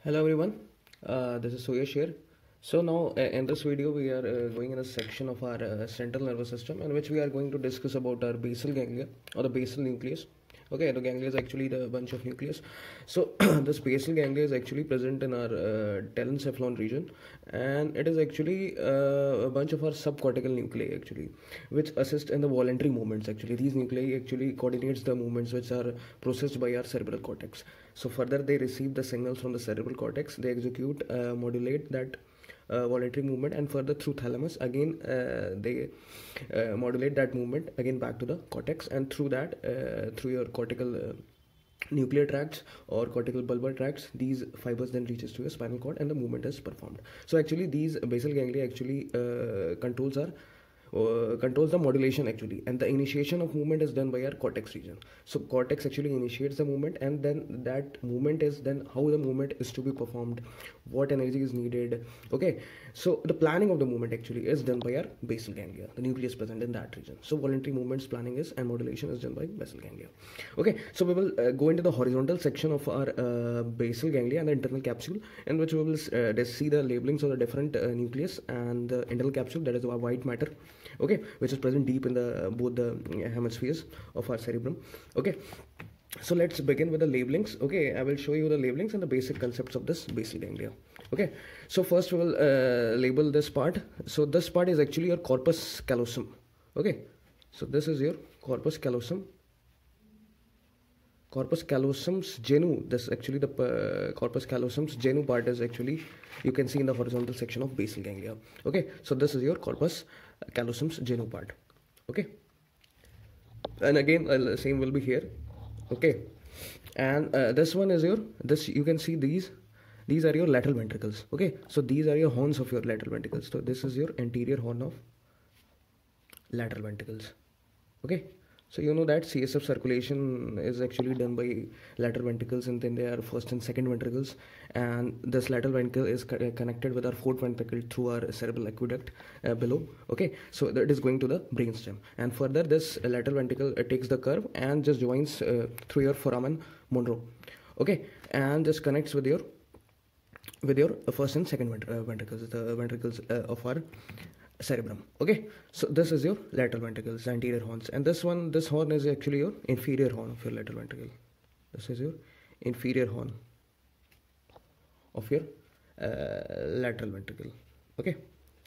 Hello everyone, this is Suyash here. So now in this video we are going in a section of our central nervous system in which we are going to discuss about our basal ganglia or the basal nucleus. Okay, the ganglia is actually the bunch of nucleus. So this basal ganglia is actually present in our telencephalon region, and it is actually a bunch of our subcortical nuclei actually, which assist in the voluntary movements. Actually, these nuclei actually coordinates the movements which are processed by our cerebral cortex. So further they receive the signals from the cerebral cortex, they execute, modulate that voluntary movement, and further through thalamus again they modulate that movement again back to the cortex, and through that through your cortical nuclear tracts or cortical bulbar tracts, these fibers then reaches to your spinal cord and the movement is performed. So actually these basal ganglia actually controls the modulation actually, and the initiation of movement is done by our cortex region. So cortex actually initiates the movement, and then that movement is then how the movement is to be performed, what energy is needed. Okay, so the planning of the movement actually is done by our basal ganglia, the nucleus present in that region. So voluntary movements planning is and modulation is done by basal ganglia. Okay, so we will go into the horizontal section of our basal ganglia and the internal capsule, in which we will see the labelings of the different nucleus and the internal capsule, that is our white matter, okay, which is present deep in the both the hemispheres of our cerebrum. Okay, so let's begin with the labelings. Okay, I will show you the labelings and the basic concepts of this basal ganglia. Okay, so first we will label this part. So this part is actually your corpus callosum. Okay, so this is your corpus callosum. Corpus callosum's genu, this actually the corpus callosum's genu part is actually, you can see in the horizontal section of basal ganglia. Okay, so this is your corpus callosum's genu part. Okay, and again same will be here. Okay, and this one is your, this you can see these are your lateral ventricles. Okay, so these are your horns of your lateral ventricles. So this is your anterior horn of lateral ventricles. Okay, so you know that CSF circulation is actually done by lateral ventricles, and then there are first and second ventricles, and this lateral ventricle is connected with our fourth ventricle through our cerebral aqueduct below. Okay, so that is going to the brainstem, and further this lateral ventricle takes the curve and just joins through your foramen Monro. Okay, and just connects with your first and second ventricles, the ventricles of our cerebrum. Okay, so this is your lateral ventricles, anterior horns, and this horn is actually your inferior horn of your lateral ventricle. This is your inferior horn of your lateral ventricle. Okay,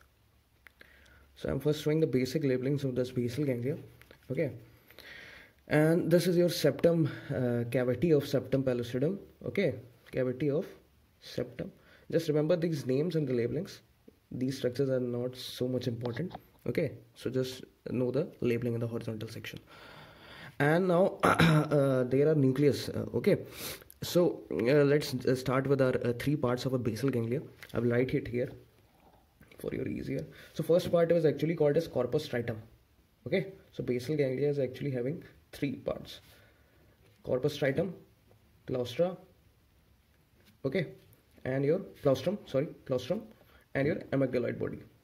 so I'm first showing the basic labelings of this basal ganglia. Okay, and this is your septum, cavity of septum pellucidum. Okay, cavity of septum. Just remember these names and the labelings. These structures are not so much important. Okay, so just know the labeling in the horizontal section. And now there are nucleus. Okay, so let's start with our three parts of a basal ganglia. I will write it here for your easier. So first part is actually called as corpus striatum. Okay, so basal ganglia is actually having three parts: corpus striatum, claustra, okay, and your claustrum, and your amygdaloid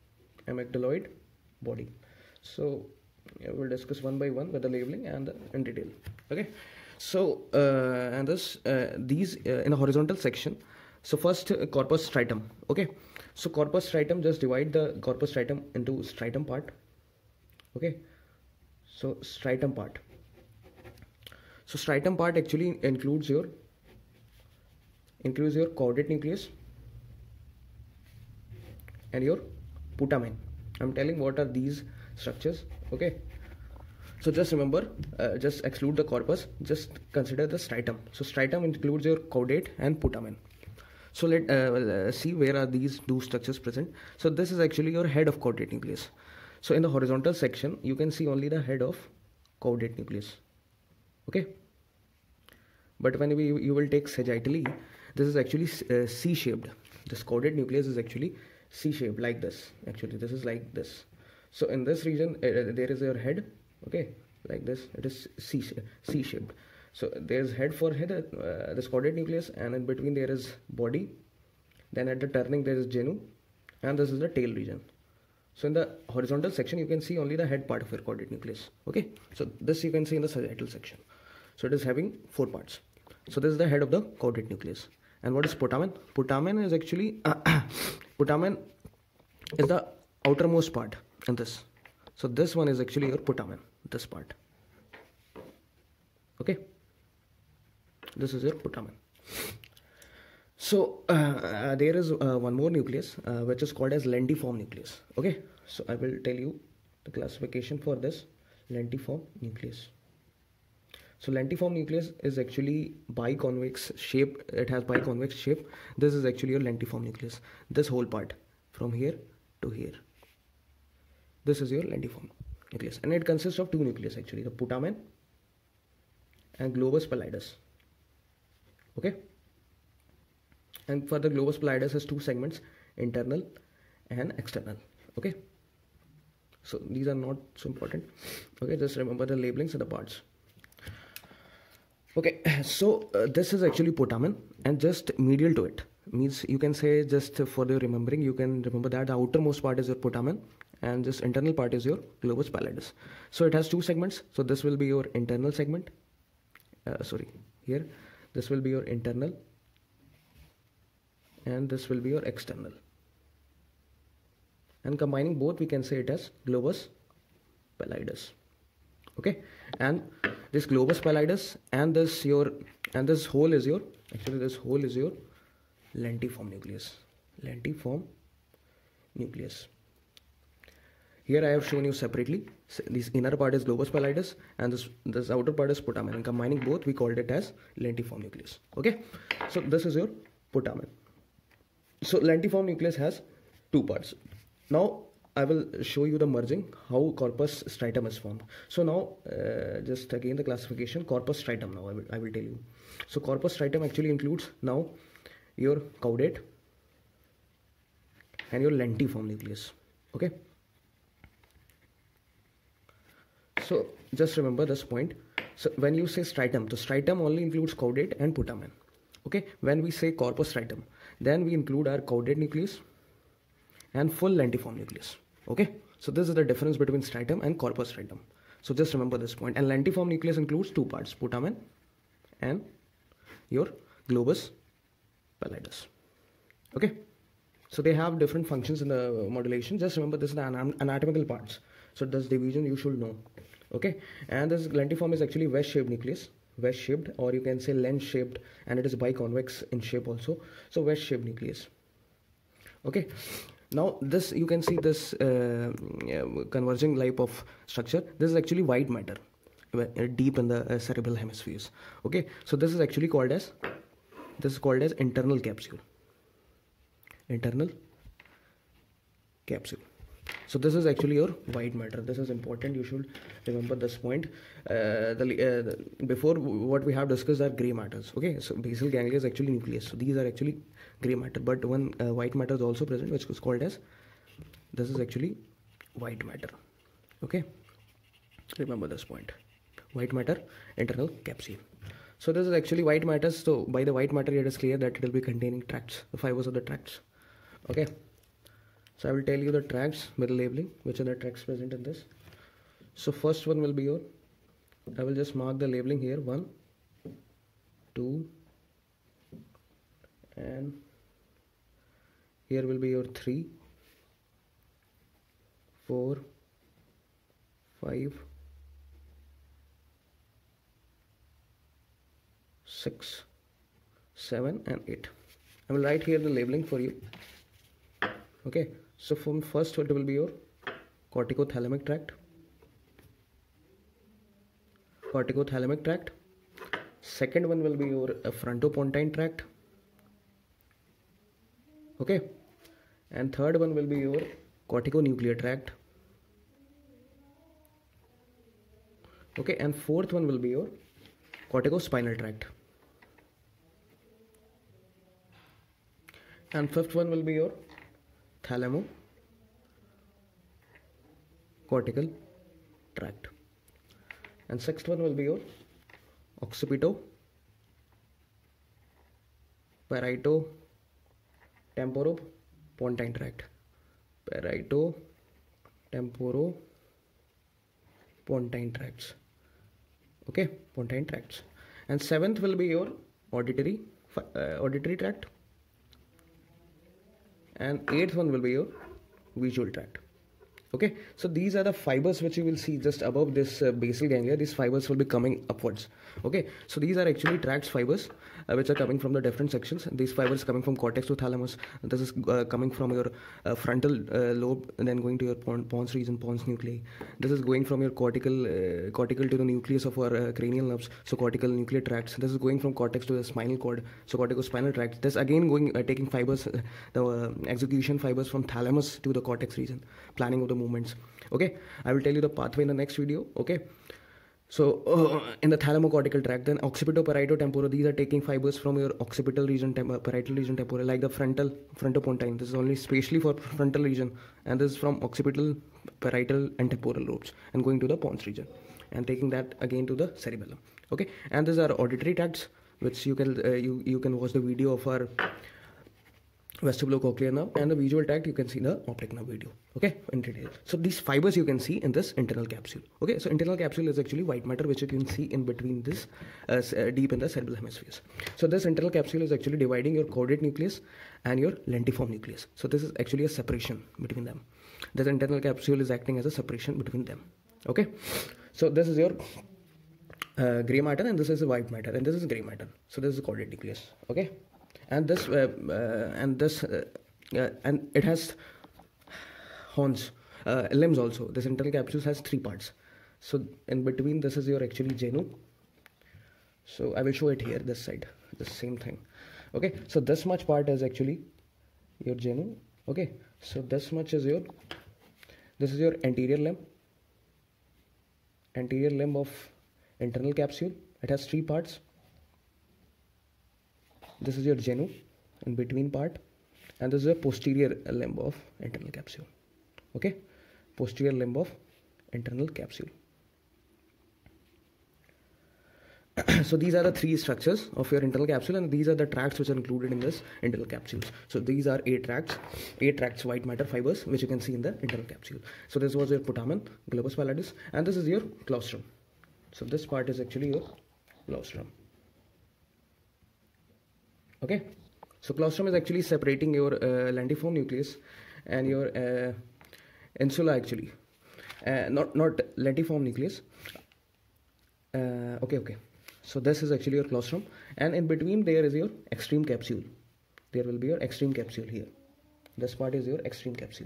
body. So we'll discuss one by one with the labeling and in detail. Okay, so and this these in a horizontal section. So first corpus striatum. Okay, so corpus striatum, just divide the corpus striatum into striatum part. Okay, so striatum part. So striatum part actually includes your caudate nucleus and your putamen. I'm telling what are these structures. Okay, so just remember, just exclude the corpus, just consider the striatum. So striatum includes your caudate and putamen. So let's see where are these two structures present. So this is actually your head of caudate nucleus. So in the horizontal section you can see only the head of caudate nucleus. Okay, but when you will take sagittally, this is actually C-shaped. This caudate nucleus is actually C-shaped like this. Actually this is like this. So in this region there is your head. Okay, like this, it is C-shaped. So there is head for head, this caudate nucleus, and in between there is body. Then at the turning there is genu, and this is the tail region. So in the horizontal section you can see only the head part of your caudate nucleus. Okay, so this you can see in the sagittal section. So it is having 4 parts. So this is the head of the caudate nucleus. So this is the head of the And what is putamen? Putamen is actually putamen is the outermost part in this. So this one is actually your putamen, this part. Okay, this is your putamen. So there is one more nucleus which is called as lentiform nucleus. Okay, so I will tell you the classification for this lentiform nucleus. So lentiform nucleus is actually biconvex shape. It has biconvex shape. This is actually your lentiform nucleus. This whole part from here to here. This is your lentiform nucleus, and it consists of two nucleus actually, the putamen and globus pallidus. Okay, and for the globus pallidus has two segments, internal and external. Okay, so these are not so important. Okay, just remember the labelings and the parts. Okay, so this is actually putamen, and just medial to it means, you can say, just for the remembering, you can remember that the outermost part is your putamen and this internal part is your globus pallidus. So it has two segments. So this will be your internal segment. Here this will be your internal and this will be your external, and combining both we can say it as globus pallidus. Okay, and this globus pallidus and this whole is your, actually this whole is your lentiform nucleus. Lentiform nucleus. Here I have shown you separately. So this inner part is globus pallidus and this outer part is putamen, and combining both we called it as lentiform nucleus. Okay, so this is your putamen. So lentiform nucleus has two parts. Now I will show you the merging, how corpus striatum is formed. So now just again the classification, corpus striatum. Now I will tell you. So corpus striatum actually includes now your caudate and your lentiform nucleus. Okay, so just remember this point. So when you say striatum, the striatum only includes caudate and putamen. Okay, when we say corpus striatum, then we include our caudate nucleus and full lentiform nucleus. Okay, so this is the difference between striatum and corpus striatum. So just remember this point. And lentiform nucleus includes two parts, putamen and your globus pallidus. Okay, so they have different functions in the modulation. Just remember this is the anatomical parts. So this division you should know. Okay, and this lentiform is actually wedge-shaped nucleus, wedge-shaped, or you can say lens-shaped, and it is biconvex in shape also. So wedge-shaped nucleus. Okay, now this, you can see this converging type of structure. This is actually white matter deep in the cerebral hemispheres. Okay, so this is actually called as, internal capsule. Internal capsule. So this is actually your white matter. This is important, you should remember this point. Before, what we have discussed are gray matters. Okay, so basal ganglia is actually nucleus, so these are actually gray matter, but one white matter is also present, which is called as, this is actually white matter. Okay, remember this point, white matter, internal capsule. So this is actually white matter. So by the white matter it is clear that it will be containing tracts, the fibers of the tracts. Okay, so I will tell you the tracts with labeling, which are the tracts present in this. So first one will be your, I will just mark the labeling here, 1, 2, and here will be your 3, 4, 5, 6, 7 and 8. I will write here the labeling for you. Okay, so from first it will be your corticothalamic tract, second one will be your frontopontine tract. Okay, and third one will be your corticonuclear tract. Okay, and fourth one will be your corticospinal tract, and fifth one will be your thalamocortical tract, and sixth one will be your occipito-parieto-temporopontine tract, parieto-temporopontine tracts. Okay, pontine tracts. And seventh will be your auditory auditory tract, and eighth one will be your visual tract. Okay, so these are the fibers which you will see just above this basal ganglia. These fibers will be coming upwards. Okay, so these are actually tracts fibers which are coming from the different sections. These fibers coming from cortex to thalamus. This is coming from your frontal lobe, and then going to your pons region, pons nuclei. This is going from your cortical to the nucleus of our cranial nerves, so cortical nuclear tracts. This is going from cortex to the spinal cord, so corticospinal tract. This again going taking fibers, the execution fibers from thalamus to the cortex region, planning of the movements. Okay, I will tell you the pathway in the next video. Okay, so in the thalamocortical tract, then occipito-parieto-temporal, these are taking fibers from your occipital region, parietal region, temporal, like the frontopontine. This is only spatially for frontal region, and this is from occipital, parietal and temporal lobes, and going to the pons region, and taking that again to the cerebellum. Okay, and these are auditory tracts, which you can you can watch the video of our vestibulocochlear nerve, and the visual tract you can see the optic nerve video, okay, in detail. So these fibers you can see in this internal capsule. Okay, so internal capsule is actually white matter which you can see in between this deep in the cerebral hemispheres. So this internal capsule is actually dividing your caudate nucleus and your lentiform nucleus. So this is actually a separation between them. This internal capsule is acting as a separation between them. Okay, so this is your gray matter, and this is a white matter, and this is gray matter. So this is the caudate nucleus. Okay, and this and it has horns, limbs also. This internal capsule has 3 parts. So in between, this is your actually genu. So I will show it here, this side, the same thing. Okay, so this much part is actually your genu. Okay, so this much is your, this is your anterior limb of internal capsule. It has 3 parts. This is your genu in between part, and this is a posterior limb of internal capsule. Okay, posterior limb of internal capsule. So these are the 3 structures of your internal capsule, and these are the tracts which are included in this internal capsules. So these are 8 tracts white matter fibers which you can see in the internal capsule. So this was your putamen, globus pallidus, and this is your claustrum. So this part is actually your claustrum. Okay, so claustrum is actually separating your lentiform nucleus and your insula actually, not lentiform nucleus. Okay. So this is actually your claustrum, and in between there is your extreme capsule. There will be your extreme capsule here. This part is your extreme capsule.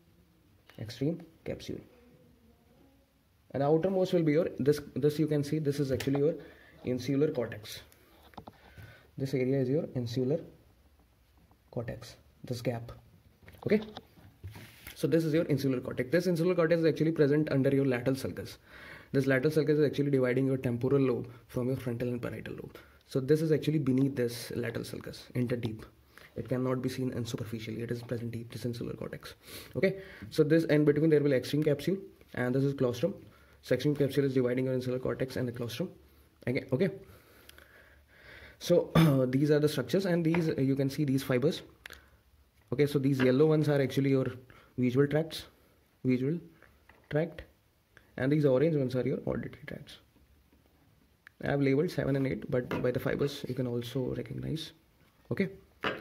And the outermost will be your this you can see, this is actually your insular cortex. This area is your insular cortex, this gap. Okay, so this is your insular cortex. This insular cortex is actually present under your lateral sulcus. This lateral sulcus is actually dividing your temporal lobe from your frontal and parietal lobe. So this is actually beneath this lateral sulcus, interdeep. It cannot be seen and superficially. It is present deep, this insular cortex. Okay, so this, and between there will be extreme capsule, and this is claustrum. So extreme capsule is dividing your insular cortex and the claustrum. Again, okay. So these are the structures, and these you can see these fibers. Okay, so these yellow ones are actually your visual tract, and these orange ones are your auditory tracts. I have labeled 7 and 8, but by the fibers you can also recognize. Okay.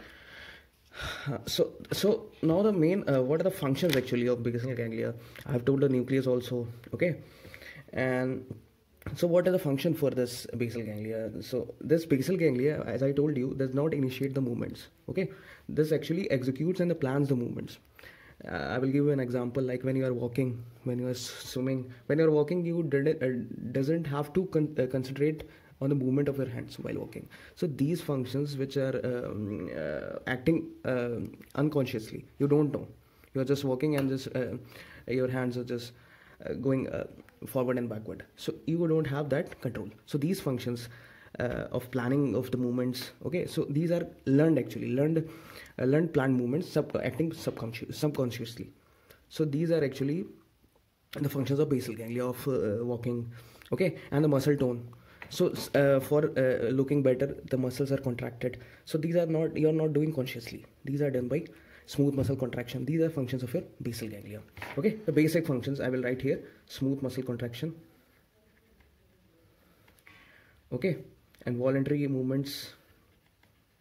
So now the main what are the functions actually of basal ganglia? I have told the nucleus also. Okay, and so what is the function for this basal ganglia? So this basal ganglia, as I told you, does not initiate the movements. Okay, this actually executes and plans the movements. I will give you an example, like when you are walking, when you are swimming, when you are walking, you doesn't have to concentrate on the movement of your hands while walking. So these functions which are acting unconsciously, you don't know. You are just walking and just your hands are just going forward and backward. So you don't have that control. So these functions of planning of the movements, okay, so these are learned planned movements, acting subconsciously. So these are actually the functions of basal ganglia of walking, okay, and the muscle tone. So for looking better, the muscles are contracted. So these are not, you're not doing consciously. These are done by smooth muscle contraction. These are functions of your basal ganglia. Okay, the basic functions I will write here: smooth muscle contraction, okay, and voluntary movements,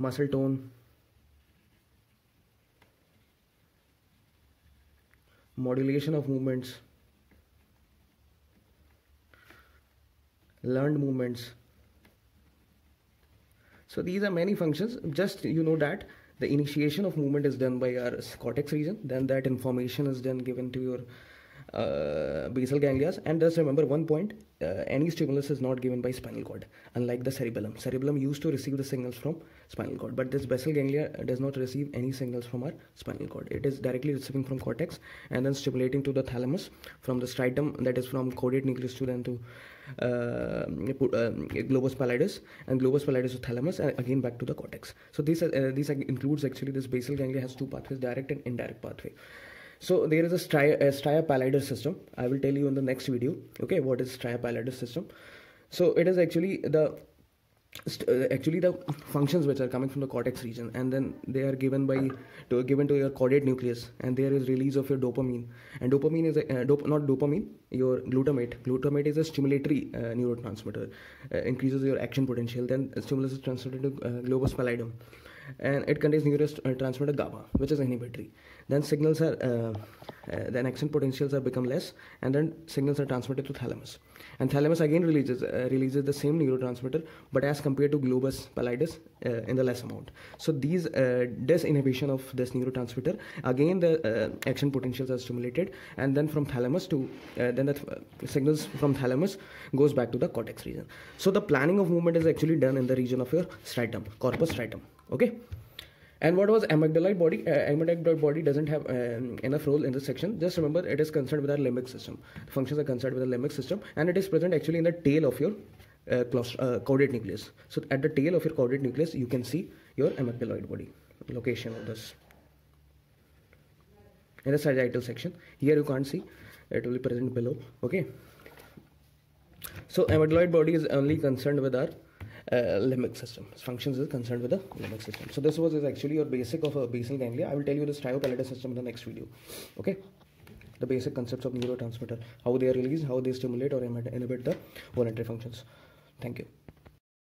muscle tone, modulation of movements, learned movements. So these are many functions. Just you know that the initiation of movement is done by our cortex region, then that information is then given to your basal ganglia. And just remember one point, any stimulus is not given by spinal cord, unlike the cerebellum. Cerebellum used to receive the signals from spinal cord, but this basal ganglia does not receive any signals from our spinal cord. It is directly receiving from cortex and then stimulating to the thalamus, from the striatum, that is from caudate nucleus to then to globus pallidus, and globus pallidus to thalamus, and again back to the cortex. So this includes actually, this basal ganglia has two pathways, direct and indirect pathway. So there is a stria pallidus system. I will tell you in the next video, okay, what is stria pallidus system. So it is actually the functions which are coming from the cortex region, and then they are given to your caudate nucleus, and there is release of your dopamine, and dopamine is your glutamate is a stimulatory neurotransmitter, increases your action potential. Then stimulus is transferred to globus pallidum, and it contains neurotransmitter GABA, which is inhibitory. Then signals are then action potentials are become less, and then signals are transmitted to thalamus, and thalamus again releases the same neurotransmitter, but as compared to globus pallidus in the less amount. So these disinhibition of this neurotransmitter, again the action potentials are stimulated, and then from thalamus to then the signals from thalamus goes back to the cortex region. So the planning of movement is actually done in the region of your striatum, corpus striatum. Okay. And what was amygdaloid body? Amygdaloid body doesn't have enough role in this section. Just remember, it is concerned with our limbic system. The functions are concerned with the limbic system, and it is present actually in the tail of your caudate nucleus. So at the tail of your caudate nucleus, you can see your amygdaloid body location of this. In the sagittal section, here you can't see. It will be present below. Okay. So amygdaloid body is only concerned with our limbic system. Functions is concerned with the limbic system. So this was actually your basic of a basal ganglia. I will tell you the stria pallidus system in the next video. Okay, the basic concepts of neurotransmitter, how they are released, how they stimulate or inhibit the voluntary functions. Thank you.